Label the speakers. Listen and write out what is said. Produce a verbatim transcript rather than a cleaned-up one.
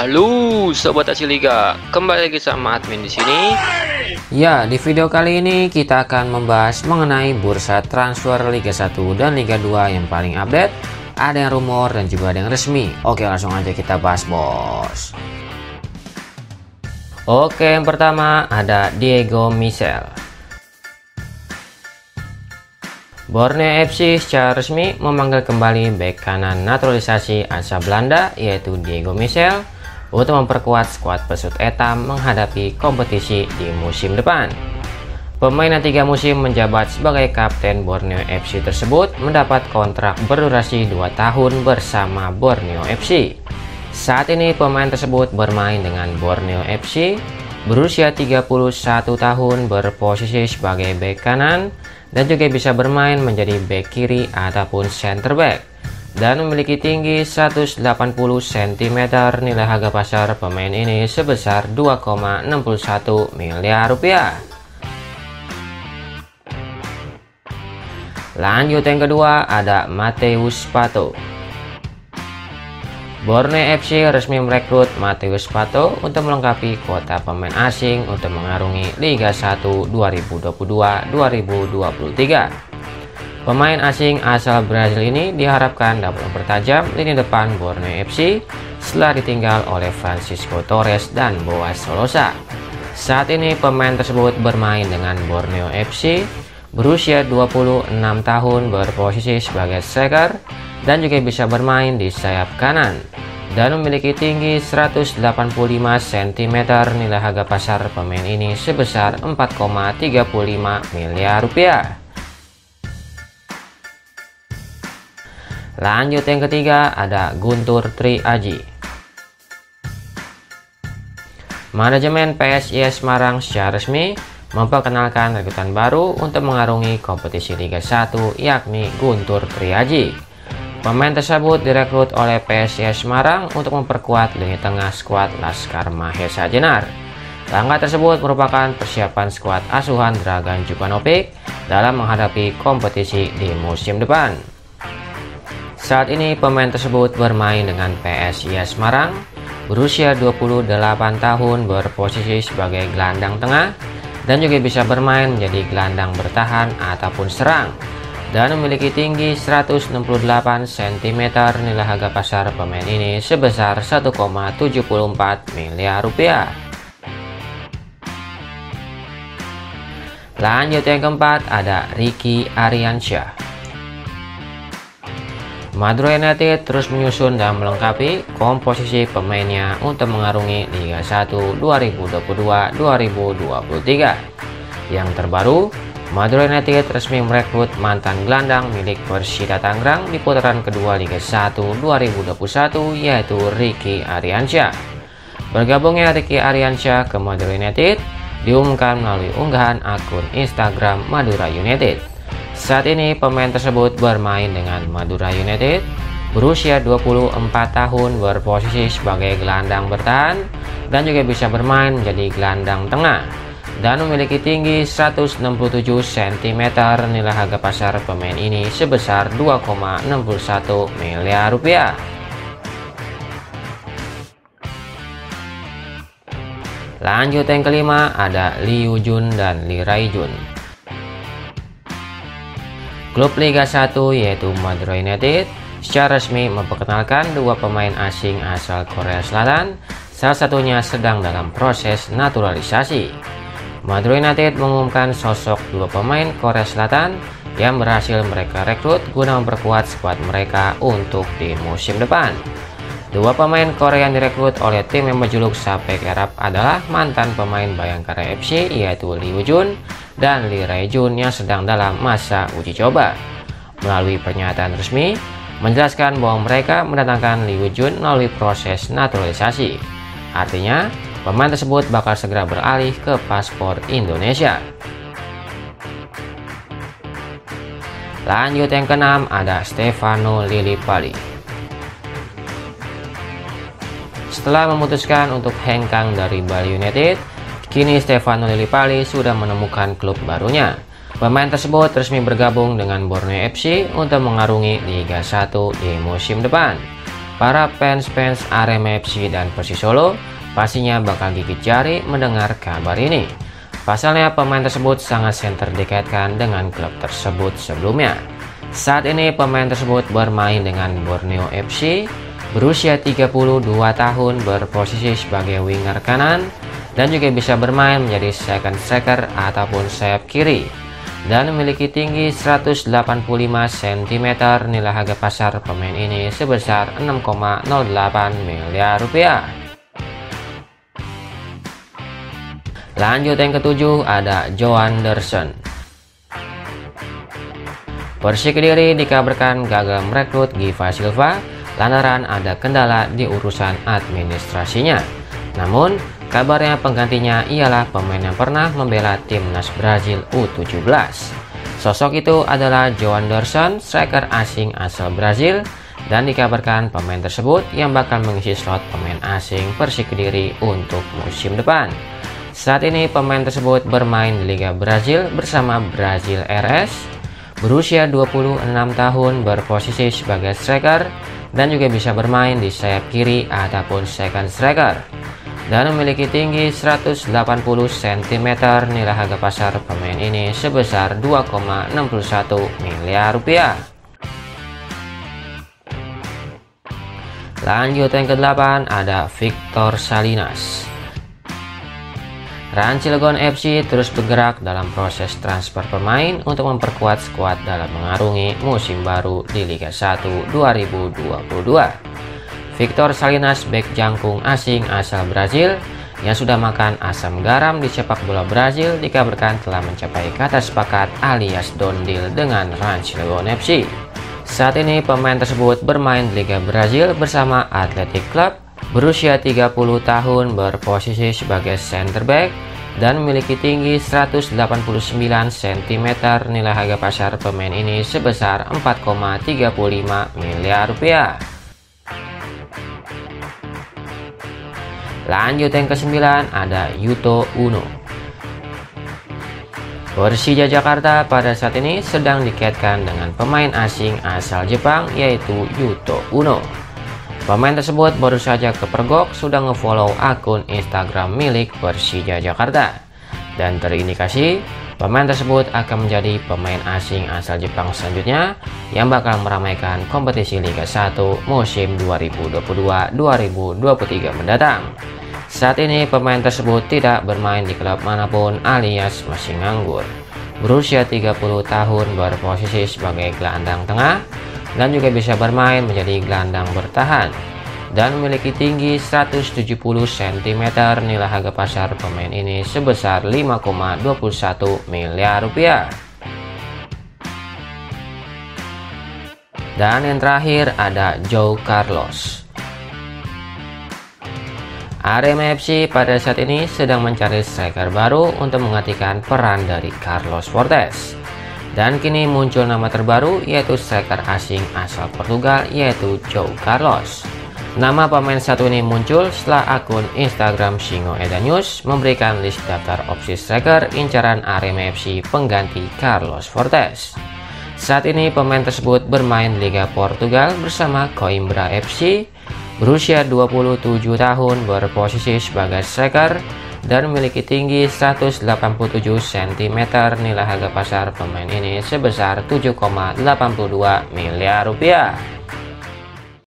Speaker 1: Halo Sobat Aksi Liga, kembali lagi sama admin di sini.
Speaker 2: Ya, di video kali ini kita akan membahas mengenai bursa transfer Liga satu dan Liga dua yang paling update. Ada yang rumor dan juga ada yang resmi. Oke, langsung aja kita bahas, bos. Oke, yang pertama ada Diego Michel. Borneo F C secara resmi memanggil kembali bek kanan naturalisasi asal Belanda yaitu Diego Michel untuk memperkuat skuad pesut etam menghadapi kompetisi di musim depan. Pemain yang tiga musim menjabat sebagai kapten Borneo F C tersebut mendapat kontrak berdurasi dua tahun bersama Borneo F C. Saat ini pemain tersebut bermain dengan Borneo F C, berusia tiga puluh satu tahun, berposisi sebagai bek kanan dan juga bisa bermain menjadi bek kiri ataupun center back, dan memiliki tinggi seratus delapan puluh sentimeter. Nilai harga pasar pemain ini sebesar dua koma enam satu miliar rupiah. Lanjut yang kedua ada Matheus Pato. Borneo F C resmi merekrut Matheus Pato untuk melengkapi kuota pemain asing untuk mengarungi Liga satu dua ribu dua puluh dua dua ribu dua puluh tiga. Pemain asing asal Brazil ini diharapkan dapat mempertajam lini depan Borneo F C setelah ditinggal oleh Francisco Torres dan Boas Solosa. Saat ini pemain tersebut bermain dengan Borneo F C, berusia dua puluh enam tahun, berposisi sebagai striker dan juga bisa bermain di sayap kanan, dan memiliki tinggi seratus delapan puluh lima sentimeter. Nilai harga pasar pemain ini sebesar empat koma tiga lima miliar rupiah. Lanjut yang ketiga ada Guntur Triaji. Manajemen P S I S Semarang secara resmi memperkenalkan rekrutan baru untuk mengarungi kompetisi Liga satu, yakni Guntur Triaji. Pemain tersebut direkrut oleh P S I S Semarang untuk memperkuat lini tengah skuad Laskar Mahesa Jenar. Langkah tersebut merupakan persiapan skuad asuhan Dragan Jukanovic dalam menghadapi kompetisi di musim depan. Saat ini pemain tersebut bermain dengan P S I S Semarang, berusia dua puluh delapan tahun, berposisi sebagai gelandang tengah dan juga bisa bermain menjadi gelandang bertahan ataupun serang, dan memiliki tinggi seratus enam puluh delapan sentimeter. Nilai harga pasar pemain ini sebesar satu koma tujuh empat miliar rupiah. Lanjut yang keempat ada Ricky Ariansyah. Madura United terus menyusun dan melengkapi komposisi pemainnya untuk mengarungi Liga satu dua ribu dua puluh dua dua ribu dua puluh tiga. Yang terbaru, Madura United resmi merekrut mantan gelandang milik Persita Tangerang di putaran kedua Liga satu dua ribu dua puluh satu, yaitu Ricky Ariansyah. Bergabungnya Ricky Ariansyah ke Madura United diumumkan melalui unggahan akun Instagram Madura United. Saat ini pemain tersebut bermain dengan Madura United, berusia dua puluh empat tahun, berposisi sebagai gelandang bertahan dan juga bisa bermain menjadi gelandang tengah, dan memiliki tinggi seratus enam puluh tujuh sentimeter. Nilai harga pasar pemain ini sebesar dua koma enam satu miliar rupiah. Lanjut yang kelima ada Liu Jun dan Lee Rai Jun. Klub Liga satu yaitu Madura United secara resmi memperkenalkan dua pemain asing asal Korea Selatan, salah satunya sedang dalam proses naturalisasi. Madura United mengumumkan sosok dua pemain Korea Selatan yang berhasil mereka rekrut guna memperkuat skuad mereka untuk di musim depan. Dua pemain Korea yang direkrut oleh tim yang berjuluk Sapek Arab adalah mantan pemain Bayangkara F C yaitu Liu Jun dan Lee Rai Jun yang sedang dalam masa uji coba. Melalui pernyataan resmi menjelaskan bahwa mereka mendatangkan Liu Jun melalui proses naturalisasi. Artinya, pemain tersebut bakal segera beralih ke paspor Indonesia. Lanjut yang keenam ada Stefano Lillipali. Setelah memutuskan untuk hengkang dari Bali United, kini Stefano Lillipali sudah menemukan klub barunya. Pemain tersebut resmi bergabung dengan Borneo F C untuk mengarungi Liga satu di musim depan. Para fans-fans Arema F C dan Persis Solo pastinya bakal gigit jari mendengar kabar ini. Pasalnya pemain tersebut sangat senter dikaitkan dengan klub tersebut sebelumnya. Saat ini pemain tersebut bermain dengan Borneo F C, berusia tiga puluh dua tahun, berposisi sebagai winger kanan dan juga bisa bermain menjadi second striker ataupun sayap kiri, dan memiliki tinggi seratus delapan puluh lima sentimeter. Nilai harga pasar pemain ini sebesar enam koma nol delapan miliar rupiah. Lanjut yang ketujuh, ada Johan Derson. Persik Kediri dikabarkan gagal merekrut Giva Silva lantaran ada kendala di urusan administrasinya. Namun kabarnya penggantinya ialah pemain yang pernah membela timnas Brazil U tujuh belas. Sosok itu adalah Johan Derson, striker asing asal Brazil, dan dikabarkan pemain tersebut yang bakal mengisi slot pemain asing Persik Kediri untuk musim depan. Saat ini pemain tersebut bermain di Liga Brazil bersama Brazil R S, berusia dua puluh enam tahun, berposisi sebagai striker dan juga bisa bermain di sayap kiri ataupun second striker, dan memiliki tinggi seratus delapan puluh sentimeter. Nilai harga pasar pemain ini sebesar dua koma enam satu miliar rupiah. Lanjut yang kedelapan, ada Victor Salinas. Rans Cilegon F C terus bergerak dalam proses transfer pemain untuk memperkuat skuad dalam mengarungi musim baru di Liga satu dua ribu dua puluh dua. Victor Salinas, bek jangkung asing asal Brazil yang sudah makan asam garam di sepak bola Brazil, dikabarkan telah mencapai kata sepakat alias done deal dengan Rans Cilegon F C. Saat ini pemain tersebut bermain di Liga Brazil bersama Athletic Club, berusia tiga puluh tahun, berposisi sebagai center back dan memiliki tinggi seratus delapan puluh sembilan sentimeter. Nilai harga pasar pemain ini sebesar empat koma tiga lima miliar rupiah. Lanjut yang kesembilan, ada Yuto Uno. Persija Jakarta pada saat ini sedang dikaitkan dengan pemain asing asal Jepang yaitu Yuto Uno. Pemain tersebut baru saja kepergok sudah ngefollow akun Instagram milik Persija Jakarta, dan terindikasi pemain tersebut akan menjadi pemain asing asal Jepang selanjutnya yang bakal meramaikan kompetisi Liga satu musim dua ribu dua puluh dua dua ribu dua puluh tiga mendatang. Saat ini pemain tersebut tidak bermain di klub manapun alias masih nganggur. Berusia tiga puluh tahun, berposisi sebagai gelandang tengah dan juga bisa bermain menjadi gelandang bertahan, dan memiliki tinggi seratus tujuh puluh sentimeter. Nilai harga pasar pemain ini sebesar lima koma dua satu miliar rupiah. Dan yang terakhir ada Joe Carlos. Arema F C pada saat ini sedang mencari striker baru untuk menggantikan peran dari Carlos Fortes. Dan kini muncul nama terbaru yaitu striker asing asal Portugal yaitu Joe Carlos. Nama pemain satu ini muncul setelah akun Instagram Singo Eda News memberikan list daftar opsi striker incaran Arema F C pengganti Carlos Fortes. Saat ini pemain tersebut bermain di Liga Portugal bersama Coimbra F C, berusia dua puluh tujuh tahun, berposisi sebagai striker dan memiliki tinggi seratus delapan puluh tujuh sentimeter. Nilai harga pasar pemain ini sebesar tujuh koma delapan dua miliar rupiah.